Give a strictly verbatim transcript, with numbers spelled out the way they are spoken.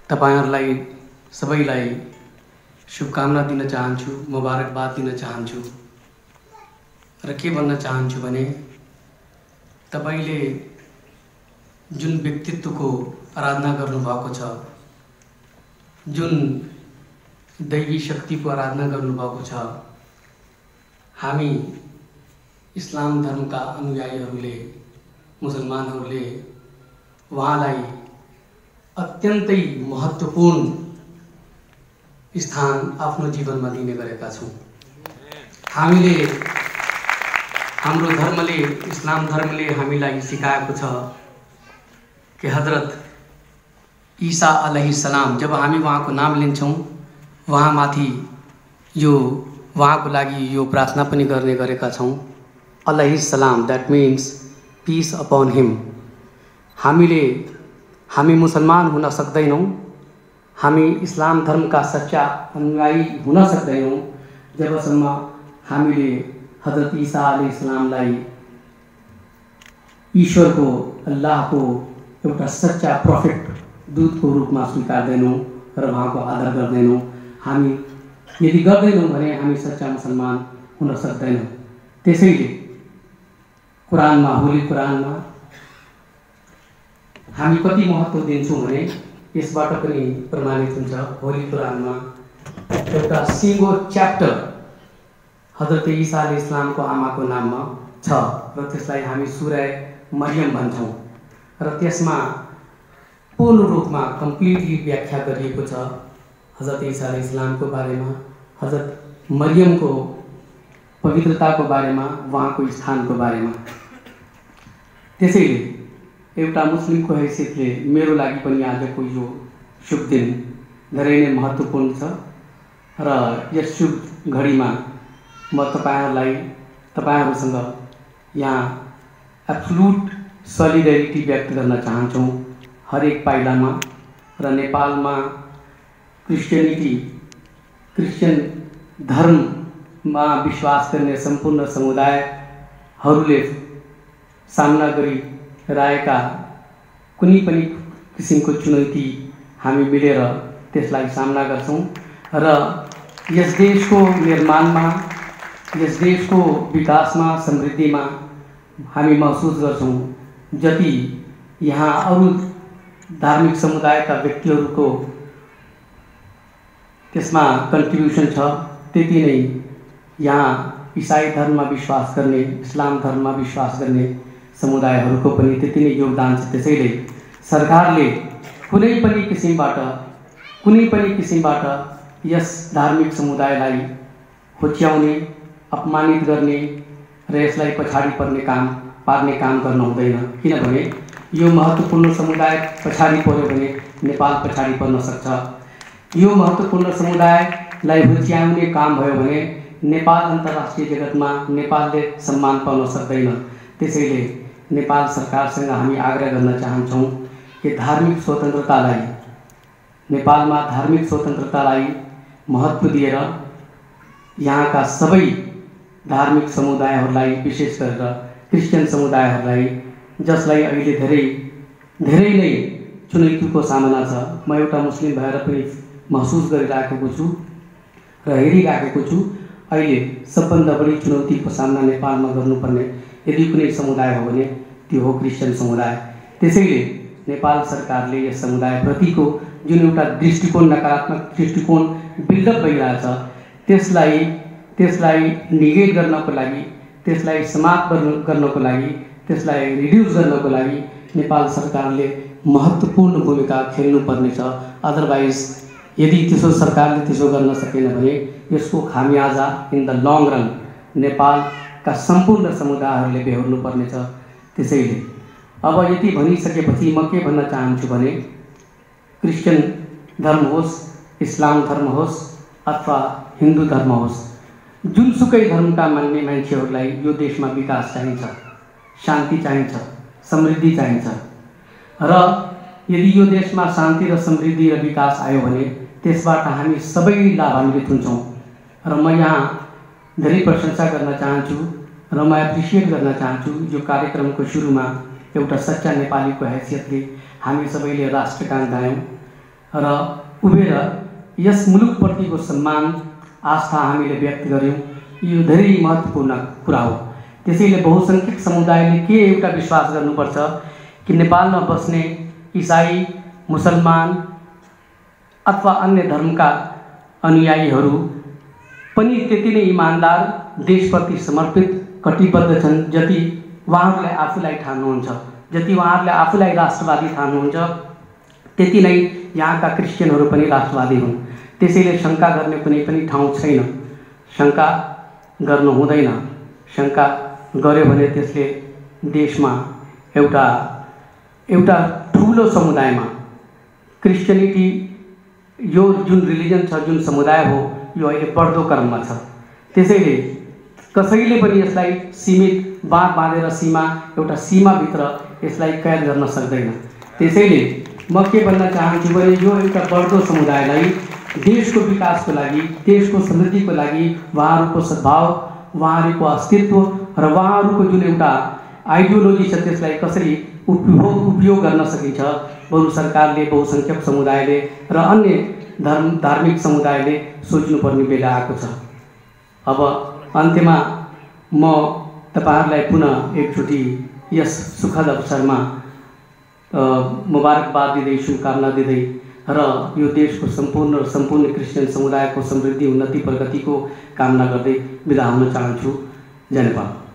तपाईहरुलाई सबैलाई शुभकामना दिन चाहन्छु, मुबारकबाद दिन चाहन्छु। र के भन्न चाहन्छु भने तपाईले जुन व्यक्तित्वको आराधना गर्नुभएको छ, जुन दैवी शक्तिको आराधना गर्नुभएको छ, हामी इस्लाम धर्मका अनुयायीहरूले, मुसलमानहरूले वहाँलाई अत्यन्तै महत्त्वपूर्ण स्थान आफ्नो जीवनमा दिने गरेका छौं। हामीले हाम्रो धर्मले, इस्लाम धर्मले हामीलाई सिकाएको छ कि हजरत ईसा अलैहिस्सलाम, जब हामी वहाँको नाम लिन्छौं, वहाँ माथि यो वहाँको लागि यो प्रार्थना पनि गर्ने गरेका छौं, अलैहिस्सलाम, that means peace upon him. हामीले हामी मुसलमान हुन सक्दैनौं, हामी इस्लाम धर्म का सच्चा अनुयायी हुन सक्दैनौं जबसम्म हामीले हजरत ईसा अलैहिस्सलामलाई ईश्वरको, अल्लाहको एउटा सच्चा प्रोफेट, दूतको रूपमा स्वीकार्दैनौं र उहाँको आदर गर्दैनौं। हामी यदि गर्दैनौं भने हामी सच्चा मुसलमान हुन सक्दैनौं। त्यसैले कुरानमा, होली कुरानमा हामी कति महत्त्व दिन्छौं भने यसबाट पनि प्रमाणित हुन्छ। होली कुरानमा एउटा सिंगो च्याप्टर हजरत ईसा अलैहिस्सलामको आमाको नाममा छ र त्यसलाई हामी सूरा मरियम भन्छौं र त्यसमा पूर्ण रूपमा कम्प्लिटली व्याख्या गरिएको छ हजरत ईसा अलैहिस्सलामको बारेमा, हजरत मरियमको पवित्रताको बारेमा, वहाँको स्थानको बारेमा। त्यसैले एउटा मुस्लिमको हैसियतले मेरो लागि पनि आजको यो शुभ दिन धेरै नै महत्त्वपूर्ण छ र यस शुभ घडीमा म तपाईहरुलाई, तपाईहरुसँग यहाँ एब्सोल्युट सोलिडेरिटी व्यक्त गर्न चाहन्छु हरेक पाइलामा। र नेपालमा क्रिस्चियनिटी, क्रिस्चियन धर्ममा विश्वास गर्ने सम्पूर्ण समुदायहरूले सामना गरिरहेका कुनै पनि किसिमको चुनौती हामी मिलेर त्यसलाई सामना गर्छौं र यस देशको निर्माणमा, यस देशको विकासमा, समृद्धिमा हामी महसुस गर्छौं जति यहाँ अरु धार्मिक समुदायका व्यक्तिहरूको त्यसमा कन्ट्रिब्युसन छ, त्यति नै यहाँ ईसाई धर्ममा विश्वास गर्ने, इस्लाम धर्ममा विश्वास गर्ने समुदायहरूको पनि त्यति नै योगदान छ। त्यसैले सरकारले कुनै पनि किसिमबाट, कुनै पनि किसिमबाट यस धार्मिक समुदायलाई होच्याउने, अपमानित गर्ने र यसलाई पछाडि पर्ने काम पार्ने काम गर्न हुँदैन। किनभने यो महत्त्वपूर्ण समुदाय पछाडि पर्यो भने नेपाल पछाडि पर्न सक्छ। यो महत्त्वपूर्ण समुदायलाई होच्याउने काम भयो भने नेपाल अन्तर्राष्ट्रिय जगतमा नेपालले सम्मान पाउन सक्दैन। त्यसैले नेपाल सरकारसँग हामी आग्रह गर्न चाहन्छौं कि धार्मिक स्वतन्त्रतालाई, नेपालमा धार्मिक स्वतन्त्रतालाई महत्त्व दिएर यहाँका सबै धार्मिक समुदायहरूलाई, विशेष गरेर क्रिस्चियन समुदायहरूलाई, जसलाई अहिले धेरै धेरै नै चुनौतीको सामना छ, म एउटा मुस्लिम भएर पनि महसुस गरिराखेको छु र हेरिराखेको छु। अहिले सबभन्दा बढी चुनौतीको सामना नेपालमा गर्नुपर्ने यदि कुनै समुदाय हो भने त्यो हो क्रिस्चियन समुदाय। त्यसैले नेपाल सरकारले यस समुदायप्रतिको जुन एउटा दृष्टिकोण, नकारात्मक दृष्टिकोण बिल्डअप भइरहेछ, त्यसलाई त्यसलाई निगेट गर्नको लागि, त्यसलाई समाप्त गर्नको लागि, त्यसलाई रिड्युस गर्नको लागि नेपाल सरकारले महत्त्वपूर्ण भूमिका खेल्नुपर्नेछ। अदरवाइज यदि त्यसो सरकारले त्यसो गर्न सकेन भने यसको खामियाजा इन द लङ रन नेपालका सम्पूर्ण समुदायहरूले बेहोर्नु पर्नेछ। त्यसैले अब यति भनिसकेपछि म के भन्न चाहन्छु भने क्रिस्चियन धर्म होस्, इस्लाम धर्म होस् अथवा हिन्दू धर्म होस्, जुनसुकै धर्मका मान्ने मान्छेहरूलाई यो देशमा विकास चाहिन्छ, शान्ति चाहिन्छ, समृद्धि चाहिन्छ र यदि यो देशमा शान्ति र समृद्धि र विकास आयो भने त्यसबाट हामी सबै लाभान्वित हुन्छौं। र म यहाँ धेरै प्रशंसा गर्न चाहन्छु र म एप्रिसिएट गर्न चाहन्छु यो कार्यक्रमको सुरुमा एउटा सच्चा नेपालीको हैसियतले हामी सबैले राष्ट्रगान गायौं र उभिएर यस मुलुकप्रतिको सम्मान आस्था हामीले व्यक्त गर्यौँ। यो धेरै महत्त्वपूर्ण कुरा हो। त्यसैले बहुसङ्ख्यक समुदायले के एउटा विश्वास गर्नुपर्छ कि नेपालमा बस्ने इसाई, मुसलमान अथवा अन्य धर्मका अनुयायीहरू पनि त्यति नै इमान्दार, देशप्रति समर्पित, कटिबद्ध छन् जति उहाँहरूले आफूलाई ठान्नुहुन्छ, जति उहाँहरूले आफूलाई राष्ट्रवादी ठान्नुहुन्छ त्यति नै यहाँका क्रिस्चियनहरू पनि राष्ट्रवादी हुन्। त्यसैले शङ्का गर्ने कुनै पनि ठाउँ छैन। शङ्का गर्नु हुँदैन। शङ्का गर्यो भने त्यसले देशमा एउटा एउटा ठुलो समुदायमा क्रिस्चियनिटी यो जुन रिलिजन छ, जुन समुदाय हो, यो अहिले बढ्दो क्रममा छ। त्यसैले कसैले पनि यसलाई सीमित बाँध बाँधेर सीमा एउटा सीमाभित्र यसलाई कैद गर्न सक्दैन। त्यसैले म के भन्न चाहन्छु भने यो एउटा बढ्दो समुदायलाई देशको विकासको लागि, देशको समृद्धिको लागि उहाँहरूको सद्भाव, उहाँहरूको अस्तित्व र उहाँहरूको जुन एउटा आइडियोलोजी छ त्यसलाई कसरी उपयोग उपयोग गर्न सकिन्छ, बरु सरकारले, बहुसङ्ख्यक समुदायले र अन्य धर्म धार्मिक समुदायले सोच्नुपर्ने बेला आएको छ। अब अन्त्यमा म तपाईँहरूलाई पुनः एकचोटि यस सुखद अवसरमा मुबारकबाद दिँदै, शुभकामना दिँदै र यो देशको सम्पूर्ण सम्पूर्ण क्रिस्चियन समुदायको समृद्धि, उन्नति, प्रगतिको कामना गर्दै बिदा हुन चाहन्छु। धन्यवाद।